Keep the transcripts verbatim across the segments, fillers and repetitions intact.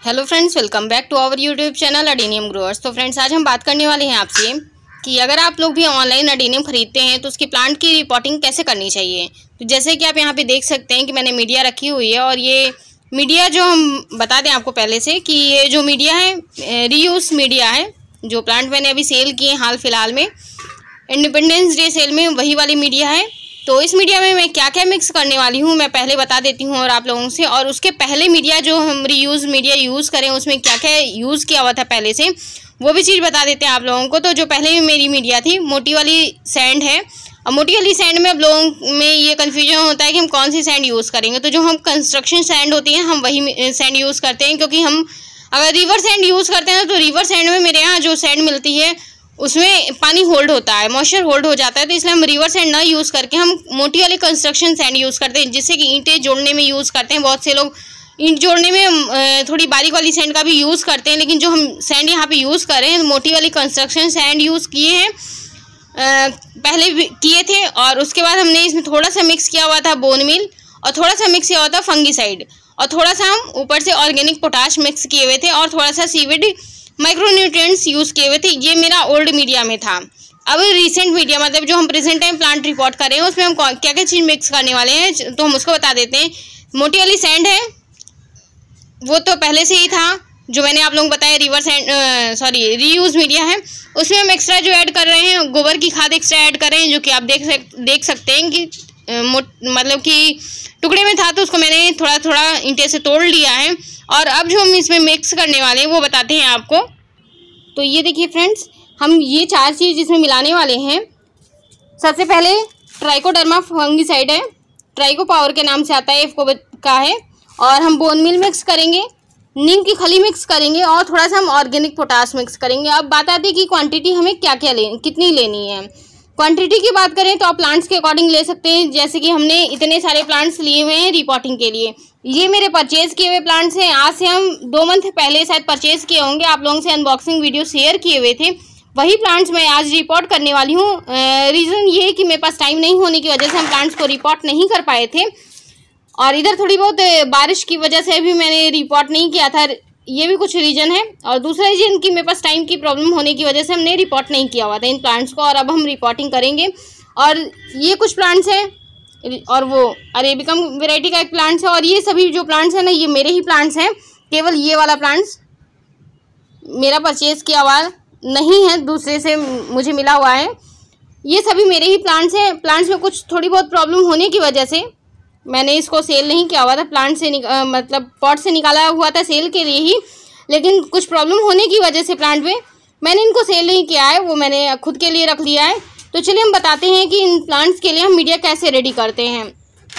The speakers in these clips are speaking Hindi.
Hello friends, welcome back to our YouTube channel adenium growers. तो फ्रेंड्स, आज हम बात करने वाले हैं आपसे कि अगर आप लोग भी ऑनलाइन अडेनियम खरीदते हैं तो उसकी प्लांट की रिपोर्टिंग कैसे करनी चाहिए। तो जैसे कि आप यहाँ पे देख सकते हैं कि मैंने मीडिया रखी हुई है, और ये मीडिया जो हम बता दें आपको पहले से कि ये जो मीडिया है रीयूज मीडिया है। जो प्लांट मैंने अभी सेल किए हाल फिलहाल में इंडिपेंडेंस डे सेल में, वही वाली मीडिया है। तो इस मीडिया में मैं क्या क्या मिक्स करने वाली हूँ मैं पहले बता देती हूँ और आप लोगों से, और उसके पहले मीडिया जो हम रीयूज मीडिया यूज़ करें उसमें क्या क्या यूज़ किया हुआ था पहले से, वो भी चीज़ बता देते हैं आप लोगों को। तो जो पहले मेरी मीडिया थी मोटी वाली सैंड है, और मोटी वाली सैंड में अब लोगों में ये कन्फ्यूजन होता है कि हम कौन सी सैंड यूज़ करेंगे। तो जो हम कंस्ट्रक्शन सैंड होती है हम वही सैंड यूज़ करते हैं, क्योंकि हम अगर रिवर सैंड यूज़ करते हैं तो रिवर सैंड में मेरे यहाँ जो सैंड मिलती है उसमें पानी होल्ड होता है, मॉइस्चर होल्ड हो जाता है। तो इसलिए हम रिवर सैंड ना यूज़ करके हम मोटी वाली कंस्ट्रक्शन सैंड यूज़ करते हैं, जिससे कि ईंटें जोड़ने में यूज़ करते हैं। बहुत से लोग ईंट जोड़ने में थोड़ी बारीक वाली सैंड का भी यूज़ करते हैं, लेकिन जो हम सैंड यहाँ पे यूज़ कर रहे हैं मोटी वाली कंस्ट्रक्शन सैंड यूज़ किए हैं, पहले भी किए थे। और उसके बाद हमने इसमें थोड़ा सा मिक्स किया हुआ था बोन मील, और थोड़ा सा मिक्स किया हुआ था फंगीसाइड, और थोड़ा सा हम ऊपर से ऑर्गेनिक पोटाश मिक्स किए हुए थे, और थोड़ा सा सीविड माइक्रोन्यूट्रिएंट्स यूज़ किए हुए थे। ये मेरा ओल्ड मीडिया में था। अब रिसेंट मीडिया मतलब जो हम प्रेजेंट टाइम प्लांट रिपोर्ट कर रहे हैं उसमें हम क्या क्या चीज़ मिक्स करने वाले हैं तो हम उसको बता देते हैं। मोटी वाली सैंड है वो तो पहले से ही था, जो मैंने आप लोगों को बताया river sand sorry reuse media है। उसमें हम एक्स्ट्रा जो ऐड कर रहे हैं गोबर की खाद एक्स्ट्रा ऐड कर रहे हैं, जो कि आप देख सक देख सकते हैं कि मतलब कि टुकड़े में था तो उसको मैंने थोड़ा थोड़ा ईंटे से तोड़ लिया है। और अब जो हम इसमें मिक्स करने वाले हैं वो बताते हैं आपको। तो ये देखिए फ्रेंड्स, हम ये चार चीज़ इसमें मिलाने वाले हैं। सबसे पहले ट्राइकोडर्मा फंगीसाइड है, ट्राइको पावर के नाम से आता है, इफको का है। और हम बोन मील मिक्स करेंगे, नीम की खली मिक्स करेंगे, और थोड़ा सा हम ऑर्गेनिक पोटाश मिक्स करेंगे। अब बात आती है कि क्वांटिटी हमें क्या क्या ले कितनी लेनी है। क्वांटिटी की बात करें तो आप प्लांट्स के अकॉर्डिंग ले सकते हैं। जैसे कि हमने इतने सारे प्लांट्स लिए हुए हैं रिपोर्टिंग के लिए। ये मेरे परचेज़ किए हुए प्लांट्स हैं। आज से हम दो मंथ पहले शायद परचेज़ किए होंगे, आप लोगों से अनबॉक्सिंग वीडियो शेयर किए हुए थे। वही प्लांट्स मैं आज रिपोर्ट करने वाली हूँ। रीज़न ये है कि मेरे पास टाइम नहीं होने की वजह से हम प्लांट्स को रिपोर्ट नहीं कर पाए थे, और इधर थोड़ी बहुत बारिश की वजह से भी मैंने रिपोर्ट नहीं किया था। ये भी कुछ रीज़न है, और दूसरा रीज़न कि मेरे पास टाइम की प्रॉब्लम होने की वजह से हमने रिपोर्ट नहीं किया हुआ था इन प्लांट्स को, और अब हम रिपोर्टिंग करेंगे। और ये कुछ प्लांट्स हैं, और वो अरेबिकम वैरायटी का एक प्लांट्स है, और ये सभी जो प्लांट्स हैं ना ये मेरे ही प्लांट्स हैं। केवल ये वाला प्लांट्स मेरा परचेज़ किया हुआ नहीं है, दूसरे से मुझे मिला हुआ है। ये सभी मेरे ही प्लांट्स हैं। प्लांट्स में कुछ थोड़ी बहुत प्रॉब्लम होने की वजह से मैंने इसको सेल नहीं किया हुआ था, प्लांट से निका, मतलब पॉट से निकाला हुआ था सेल के लिए ही, लेकिन कुछ प्रॉब्लम होने की वजह से प्लांट में मैंने इनको सेल नहीं किया है, वो मैंने खुद के लिए रख लिया है। तो चलिए हम बताते हैं कि इन प्लांट्स के लिए हम मीडिया कैसे रेडी करते हैं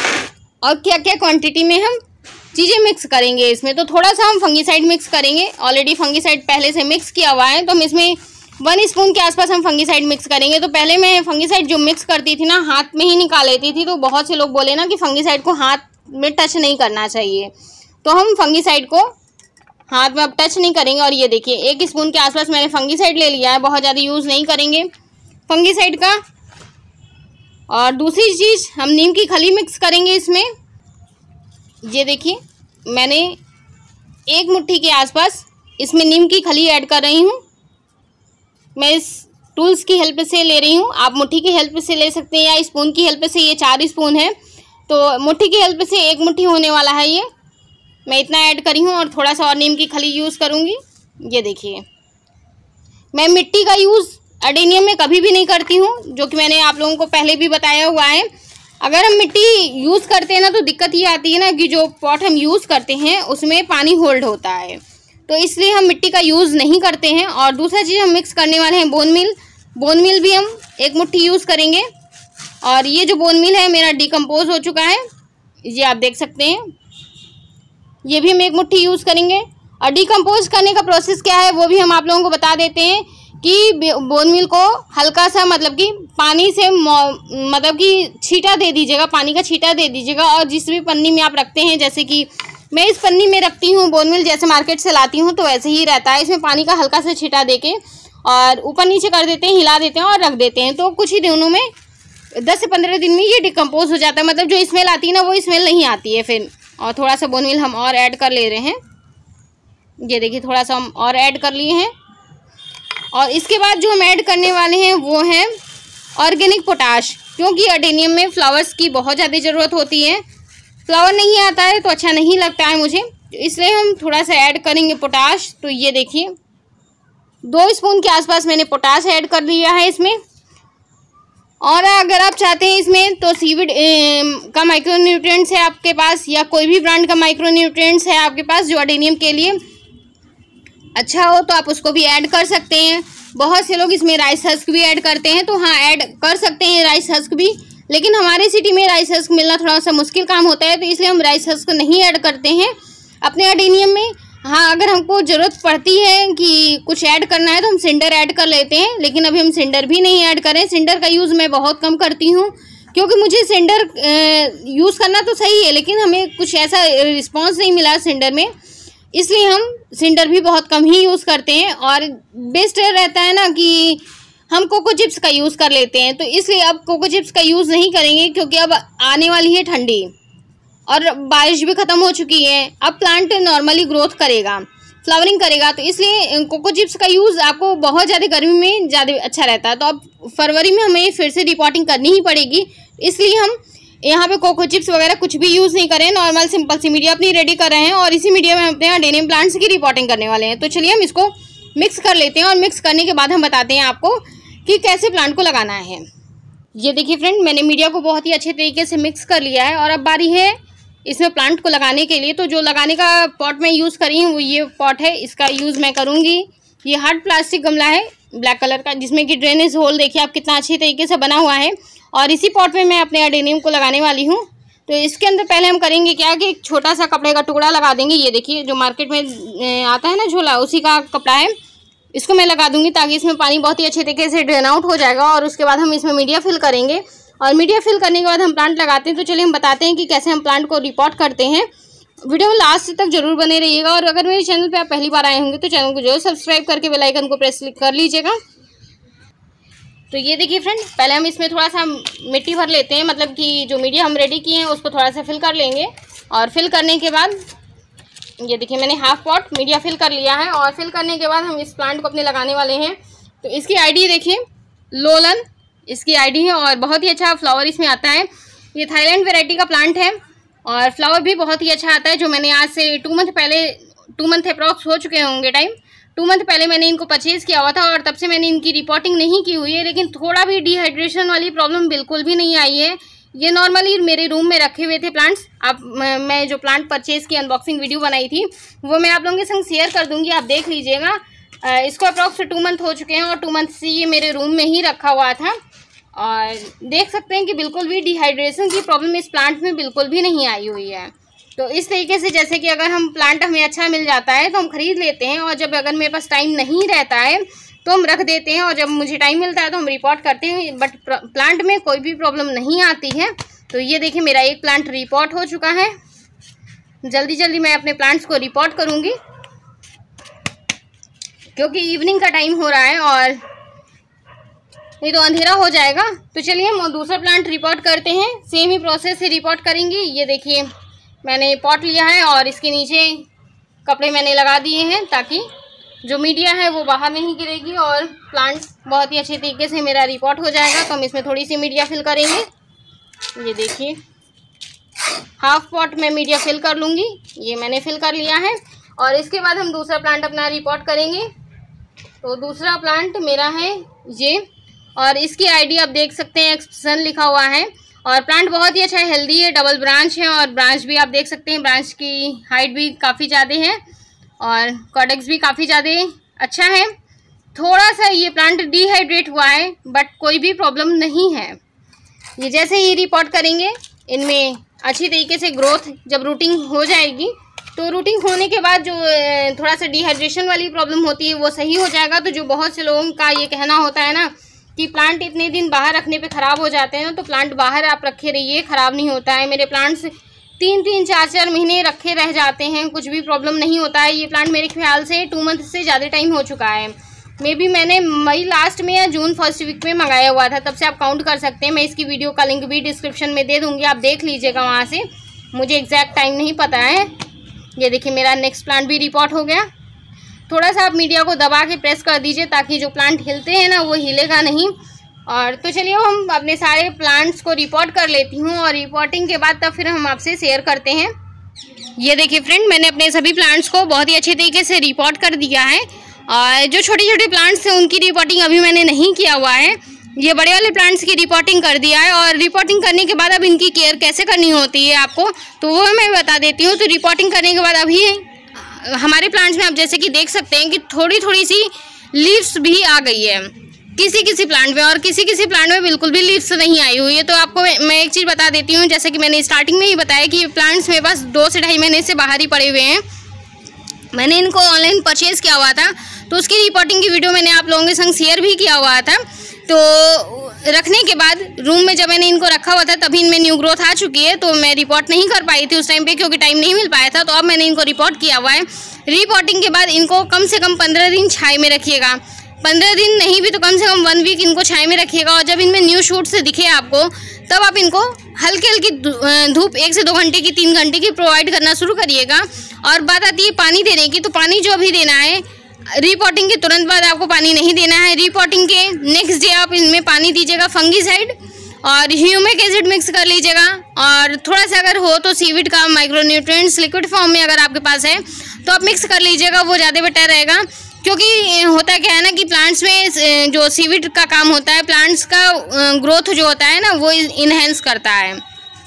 और क्या क्या क्वांटिटी में हम चीज़ें मिक्स करेंगे इसमें। तो थोड़ा सा हम फंगीसाइड मिक्स करेंगे, ऑलरेडी फंगीसाइड पहले से मिक्स किया हुआ है, तो हम इसमें वन स्पून के आसपास हम फंगीसाइड मिक्स करेंगे। तो पहले मैं फंगीसाइड जो मिक्स करती थी ना हाथ में ही निकाल लेती थी, तो बहुत से लोग बोले ना कि फंगीसाइड को हाथ में टच नहीं करना चाहिए, तो हम फंगीसाइड को हाथ में अब टच नहीं करेंगे। और ये देखिए एक स्पून के आसपास मैंने फंगीसाइड ले लिया है, बहुत ज़्यादा यूज़ नहीं करेंगे फंगीसाइड का। और दूसरी चीज़ हम नीम की खली मिक्स करेंगे इसमें। ये देखिए मैंने एक मुट्ठी के आसपास इसमें नीम की खली ऐड कर रही हूँ। मैं इस टूल्स की हेल्प से ले रही हूँ, आप मुट्ठी की हेल्प से ले सकते हैं या स्पून की हेल्प से। ये चार स्पून है, तो मुट्ठी की हेल्प से एक मुट्ठी होने वाला है ये। मैं इतना ऐड करी हूँ, और थोड़ा सा और नीम की खली यूज़ करूँगी। ये देखिए मैं मिट्टी का यूज़ अडेनियम में कभी भी नहीं करती हूँ, जो कि मैंने आप लोगों को पहले भी बताया हुआ है। अगर हम मिट्टी यूज़ करते हैं ना तो दिक्कत ये आती है ना कि जो पॉट हम यूज़ करते हैं उसमें पानी होल्ड होता है, तो इसलिए हम मिट्टी का यूज़ नहीं करते हैं। और दूसरा चीज़ हम मिक्स करने वाले हैं बोन मील। बोन मील भी हम एक मुट्ठी यूज़ करेंगे, और ये जो बोन मील है मेरा डिकम्पोज हो चुका है, ये आप देख सकते हैं। ये भी हम एक मुट्ठी यूज़ करेंगे। और डिकम्पोज करने का प्रोसेस क्या है वो भी हम आप लोगों को बता देते हैं कि बोन मील को हल्का सा मतलब कि पानी से मतलब कि छींटा दे दीजिएगा, पानी का छींटा दे दीजिएगा। और जिस भी पन्नी में आप रखते हैं, जैसे कि मैं इस पन्नी में रखती हूँ बोन मील, जैसे मार्केट से लाती हूँ तो वैसे ही रहता है। इसमें पानी का हल्का सा छींटा देके और ऊपर नीचे कर देते हैं, हिला देते हैं और रख देते हैं। तो कुछ ही दिनों में दस से पंद्रह दिन में ये डिकम्पोज हो जाता है, मतलब जो स्मेल आती है ना वो स्मेल नहीं आती है फिर। और थोड़ा सा बोन मील हम और ऐड कर ले रहे हैं। ये देखिए थोड़ा सा हम और ऐड कर लिए हैं। और इसके बाद जो हम ऐड करने वाले हैं वो है ऑर्गेनिक पोटाश, क्योंकि अडेनियम में फ्लावर्स की बहुत ज़्यादा ज़रूरत होती है। फ्लावर नहीं आता है तो अच्छा नहीं लगता है मुझे, इसलिए हम थोड़ा सा ऐड करेंगे पोटाश। तो ये देखिए दो स्पून के आसपास मैंने पोटाश ऐड कर लिया है इसमें। और अगर आप चाहते हैं इसमें तो सीविड का माइक्रोन्यूट्रिएंट्स है आपके पास, या कोई भी ब्रांड का माइक्रोन्यूट्रिएंट्स है आपके पास जो अडेनियम के लिए अच्छा हो, तो आप उसको भी ऐड कर सकते हैं। बहुत से लोग इसमें राइस हस्क भी ऐड करते हैं, तो हाँ ऐड कर सकते हैं राइस हस्क भी, लेकिन हमारे सिटी में राइस हस्क मिलना थोड़ा सा मुश्किल काम होता है, तो इसलिए हम राइस हस्क नहीं ऐड करते हैं अपने अडेनियम में। हाँ अगर हमको ज़रूरत पड़ती है कि कुछ ऐड करना है तो हम सिंडर ऐड कर लेते हैं, लेकिन अभी हम सिंडर भी नहीं ऐड करें। सिंडर का यूज़ मैं बहुत कम करती हूँ, क्योंकि मुझे सिंडर यूज़ करना तो सही है, लेकिन हमें कुछ ऐसा रिस्पॉन्स नहीं मिला सिंडर में, इसलिए हम सिंडर भी बहुत कम ही यूज़ करते हैं। और बेस्ट रहता है ना कि हम कोको चिप्स का यूज़ कर लेते हैं, तो इसलिए अब कोको चिप्स का यूज़ नहीं करेंगे, क्योंकि अब आने वाली है ठंडी और बारिश भी ख़त्म हो चुकी है। अब प्लांट नॉर्मली ग्रोथ करेगा, फ्लावरिंग करेगा, तो इसलिए कोको चिप्स का यूज़ आपको बहुत ज़्यादा गर्मी में ज़्यादा अच्छा रहता है। तो अब फरवरी में हमें फिर से रिपोर्टिंग करनी ही पड़ेगी, इसलिए हम यहाँ पे कोको चिप्स वगैरह कुछ भी यूज़ नहीं करें, नॉर्मल सिंपल सी मीडिया अपनी रेडी कर रहे हैं। और इसी मीडिया में हम अपने अडेनियम प्लांट्स की रिपोर्टिंग करने वाले हैं। तो चलिए हम इसको मिक्स कर लेते हैं, और मिक्स करने के बाद हम बताते हैं आपको कि कैसे प्लांट को लगाना है। ये देखिए फ्रेंड, मैंने मीडिया को बहुत ही अच्छे तरीके से मिक्स कर लिया है, और अब बारी है इसमें प्लांट को लगाने के लिए। तो जो लगाने का पॉट मैं यूज़ करी हूँ वो ये पॉट है, इसका यूज़ मैं करूँगी। ये हार्ड प्लास्टिक गमला है ब्लैक कलर का, जिसमें कि ड्रेनेज होल देखिए आप कितना अच्छी तरीके से बना हुआ है। और इसी पॉट में मैं अपने अडेनियम को लगाने वाली हूँ। तो इसके अंदर पहले हम करेंगे क्या कि एक छोटा सा कपड़े का टुकड़ा लगा देंगे। ये देखिए जो मार्केट में आता है ना झोला, उसी का कपड़ा है, इसको मैं लगा दूंगी, ताकि इसमें पानी बहुत ही अच्छे तरीके से ड्रेन आउट हो जाएगा। और उसके बाद हम इसमें मीडिया फिल करेंगे, और मीडिया फिल करने के बाद हम प्लांट लगाते हैं। तो चलिए हम बताते हैं कि कैसे हम प्लांट को रिपोर्ट करते हैं। वीडियो में लास्ट तक जरूर बने रहिएगा, और अगर मेरे चैनल पे आप पहली बार आए होंगे तो चैनल को जरूर सब्सक्राइब करके बेल आइकन को प्रेस कर लीजिएगा। तो ये देखिए फ्रेंड, पहले हम इसमें थोड़ा सा मिट्टी भर लेते हैं, मतलब कि जो मीडिया हम रेडी किए हैं उसको थोड़ा सा फिल कर लेंगे। और फिल करने के बाद ये देखिए मैंने हाफ पॉट मीडिया फिल कर लिया है। और फिल करने के बाद हम इस प्लांट को अपने लगाने वाले हैं। तो इसकी आईडी देखिए, लोलन इसकी आईडी है, और बहुत ही अच्छा फ्लावर इसमें आता है। ये थाईलैंड वेराइटी का प्लांट है, और फ्लावर भी बहुत ही अच्छा आता है। जो मैंने आज से टू मंथ पहले टू मंथ अप्रॉक्स हो चुके होंगे टाइम, टू मंथ पहले मैंने इनको परचेज़ किया हुआ था, और तब से मैंने इनकी रिपोर्टिंग नहीं की हुई है। लेकिन थोड़ा भी डिहाइड्रेशन वाली प्रॉब्लम बिल्कुल भी नहीं आई है। ये नॉर्मली मेरे रूम में रखे हुए थे प्लांट्स। आप मैं जो प्लांट परचेज़ की अनबॉक्सिंग वीडियो बनाई थी वो मैं आप लोगों के संग शेयर कर दूंगी, आप देख लीजिएगा। इसको अप्रॉक्स टू मंथ हो चुके हैं, और टू मंथ से ये मेरे रूम में ही रखा हुआ था। और देख सकते हैं कि बिल्कुल भी डिहाइड्रेशन की प्रॉब्लम इस प्लांट में बिल्कुल भी नहीं आई हुई है। तो इस तरीके से जैसे कि अगर हम प्लांट हमें अच्छा मिल जाता है तो हम ख़रीद लेते हैं, और जब अगर मेरे पास टाइम नहीं रहता है तो हम रख देते हैं, और जब मुझे टाइम मिलता है तो हम रिपोर्ट करते हैं। बट प्लांट में कोई भी प्रॉब्लम नहीं आती है। तो ये देखिए मेरा एक प्लांट रिपोर्ट हो चुका है। जल्दी जल्दी मैं अपने प्लांट्स को रिपोर्ट करूँगी, क्योंकि इवनिंग का टाइम हो रहा है और नहीं तो अंधेरा हो जाएगा। तो चलिए हम दूसरा प्लांट रिपोर्ट करते हैं, सेम ही प्रोसेस से रिपोर्ट करेंगे। ये देखिए मैंने पॉट लिया है, और इसके नीचे कपड़े मैंने लगा दिए हैं, ताकि जो मीडिया है वो बाहर नहीं गिरेगी, और प्लांट बहुत ही अच्छे तरीके से मेरा रिपोर्ट हो जाएगा। तो हम इसमें थोड़ी सी मीडिया फिल करेंगे। ये देखिए हाफ पॉट में मीडिया फिल कर लूँगी, ये मैंने फिल कर लिया है। और इसके बाद हम दूसरा प्लांट अपना रिपोर्ट करेंगे। तो दूसरा प्लांट मेरा है ये, और इसकी आईडी आप देख सकते हैं, एक्सप्रेशन लिखा हुआ है। और प्लांट बहुत ही अच्छा है, हेल्दी है, डबल ब्रांच है, और ब्रांच भी आप देख सकते हैं, ब्रांच की हाइट भी काफ़ी ज़्यादा है, और कॉडेक्स भी काफ़ी ज़्यादा अच्छा है। थोड़ा सा ये प्लांट डिहाइड्रेट हुआ है, बट कोई भी प्रॉब्लम नहीं है। ये जैसे ही रिपोर्ट करेंगे इनमें अच्छी तरीके से ग्रोथ जब रूटिंग हो जाएगी, तो रूटिंग होने के बाद जो थोड़ा सा डिहाइड्रेशन वाली प्रॉब्लम होती है वो सही हो जाएगा। तो जो बहुत से लोगों का ये कहना होता है ना कि प्लांट इतने दिन बाहर रखने पे ख़राब हो जाते हैं, तो प्लांट बाहर आप रखे रहिए, ख़राब नहीं होता है। मेरे प्लांट्स तीन तीन चार चार महीने रखे रह जाते हैं, कुछ भी प्रॉब्लम नहीं होता है। ये प्लांट मेरे ख्याल से टू मंथ से ज़्यादा टाइम हो चुका है। मे बी मैंने मई लास्ट में या जून फर्स्ट वीक में मंगाया हुआ था, तब से आप काउंट कर सकते हैं। मैं इसकी वीडियो का लिंक भी डिस्क्रिप्शन में दे दूँगी, आप देख लीजिएगा वहाँ से। मुझे एग्जैक्ट टाइम नहीं पता है। ये देखिए मेरा नेक्स्ट प्लांट भी रिपोर्ट हो गया। थोड़ा सा आप मीडिया को दबा के प्रेस कर दीजिए ताकि जो प्लांट हिलते हैं ना वो हिलेगा नहीं। और तो चलिए हम अपने सारे प्लांट्स को रिपोर्ट कर लेती हूँ और रिपोर्टिंग के बाद तब फिर हम आपसे शेयर करते हैं। ये देखिए फ्रेंड, मैंने अपने सभी प्लांट्स को बहुत ही अच्छे तरीके से रिपोर्ट कर दिया है। और जो छोटे छोटे प्लांट्स हैं उनकी रिपोर्टिंग अभी मैंने नहीं किया हुआ है। ये बड़े वाले प्लांट्स की रिपोर्टिंग कर दिया है। और रिपोर्टिंग करने के बाद अब इनकी केयर कैसे करनी होती है आपको, तो वो मैं बता देती हूँ। तो रिपोर्टिंग करने के बाद अभी हमारे प्लांट्स में आप जैसे कि देख सकते हैं कि थोड़ी थोड़ी सी लीव्स भी आ गई है किसी किसी प्लांट में, और किसी किसी प्लांट में बिल्कुल भी लीव्स नहीं आई हुई है। तो आपको मैं एक चीज़ बता देती हूँ, जैसे कि मैंने स्टार्टिंग में ही बताया कि प्लांट्स मेरे पास दो से ढाई महीने से बाहर ही पड़े हुए हैं। मैंने इनको ऑनलाइन परचेज़ किया हुआ था, तो उसकी रिपोर्टिंग की वीडियो मैंने आप लोगों के संग शेयर भी किया हुआ था। तो रखने के बाद रूम में जब मैंने इनको रखा हुआ था तभी इनमें न्यू ग्रोथ आ चुकी है। तो मैं रिपोर्ट नहीं कर पाई थी उस टाइम पे क्योंकि टाइम नहीं मिल पाया था। तो अब मैंने इनको रिपोर्ट किया हुआ है। रिपोर्टिंग के बाद इनको कम से कम पंद्रह दिन छाए में रखिएगा। पंद्रह दिन नहीं भी तो कम से कम वन वीक इनको छाए में रखिएगा। और जब इनमें न्यू शूट्स दिखे आपको तब आप इनको हल्की हल्की धूप एक से दो घंटे की तीन घंटे की प्रोवाइड करना शुरू करिएगा। और बात आती है पानी देने की, तो पानी जो अभी देना है रिपोर्टिंग के तुरंत बाद आपको पानी नहीं देना है। रिपोर्टिंग के नेक्स्ट डे आप इनमें पानी दीजिएगा फंगीसाइड और ह्यूमिक एसिड मिक्स कर लीजिएगा। और थोड़ा सा अगर हो तो सीविड का माइक्रोन्यूट्रिएंट्स लिक्विड फॉर्म में अगर आपके पास है तो आप मिक्स कर लीजिएगा, वो ज़्यादा बेटर रहेगा। क्योंकि होता क्या है ना कि प्लांट्स में जो सीविड का काम होता है, प्लांट्स का ग्रोथ जो होता है ना वो इन्हेंस करता है।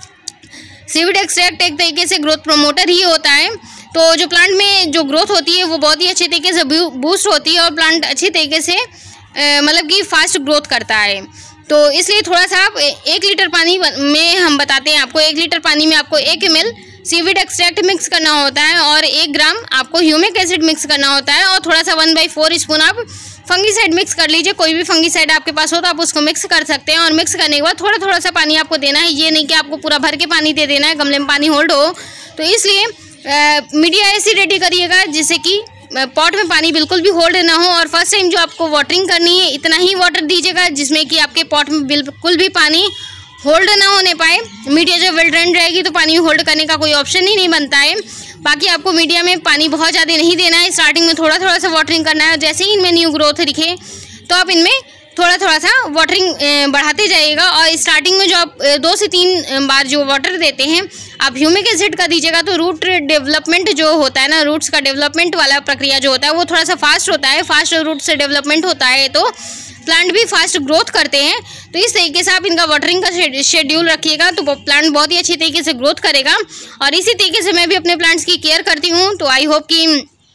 सीविड एक्सट्रैक्ट एक तरीके से ग्रोथ प्रमोटर ही होता है। तो जो प्लांट में जो ग्रोथ होती है वो बहुत ही अच्छे तरीके से बूस्ट होती है और प्लांट अच्छे तरीके से मतलब कि फास्ट ग्रोथ करता है। तो इसलिए थोड़ा सा आप एक लीटर पानी में हम बताते हैं आपको, एक लीटर पानी में आपको एक M L seaweed extract mix करना होता है और एक ग्राम आपको ह्यूमिक एसिड मिक्स करना होता है। और थोड़ा सा वन बाई फोर स्पून आप फंगीसाइड मिक्स कर लीजिए। कोई भी फंगीसाइड आपके पास हो तो आप उसको मिक्स कर सकते हैं। और मिक्स करने के बाद थोड़ा थोड़ा सा पानी आपको देना है, ये नहीं कि आपको पूरा भर के पानी दे देना है, गमले में पानी होल्ड हो। तो इसलिए मीडिया ऐसी रेडी करिएगा जिससे कि पॉट में पानी बिल्कुल भी होल्ड ना हो। और फर्स्ट टाइम जो आपको वाटरिंग करनी है इतना ही वाटर दीजिएगा जिसमें कि आपके पॉट में बिल्कुल भी पानी होल्ड ना होने पाए। मीडिया जब वेल ड्रेन्ड रहेगी तो पानी होल्ड करने का कोई ऑप्शन ही नहीं बनता है। बाकी आपको मीडिया में पानी बहुत ज़्यादा नहीं देना है, स्टार्टिंग में थोड़ा थोड़ा सा वाटरिंग करना है। जैसे ही इनमें न्यू ग्रोथ दिखे तो आप इनमें थोड़ा थोड़ा सा वाटरिंग बढ़ाते जाइएगा। और स्टार्टिंग में जो आप दो से तीन बार जो वाटर देते हैं आप ह्यूमिक एसिड का दीजिएगा तो रूट डेवलपमेंट जो होता है ना, रूट्स का डेवलपमेंट वाला प्रक्रिया जो होता है वो थोड़ा सा फास्ट होता है। फास्ट रूट से डेवलपमेंट होता है तो प्लांट भी फास्ट ग्रोथ करते हैं। तो इस तरीके से आप इनका वाटरिंग का शेड्यूल रखिएगा तो प्लांट बहुत ही अच्छी तरीके से ग्रोथ करेगा। और इसी तरीके से मैं भी अपने प्लांट्स की केयर करती हूँ। तो आई होप कि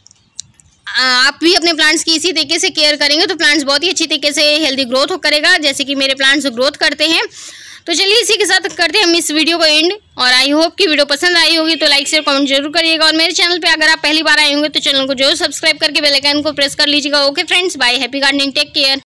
आप भी अपने प्लांट्स की इसी तरीके से केयर करेंगे तो प्लांट्स बहुत ही अच्छी तरीके से हेल्दी ग्रोथ करेगा, जैसे कि मेरे प्लांट्स ग्रोथ करते हैं। तो चलिए इसी के साथ करते हैं हम इस वीडियो को एंड। और आई होप कि वीडियो पसंद आई होगी तो लाइक शेयर कमेंट जरूर करिएगा। और मेरे चैनल पे अगर आप पहली बार आए होंगे तो चैनल को जरूर सब्सक्राइब करके बेल आइकन को प्रेस कर लीजिएगा। Okay friends, bye, happy gardening, take care.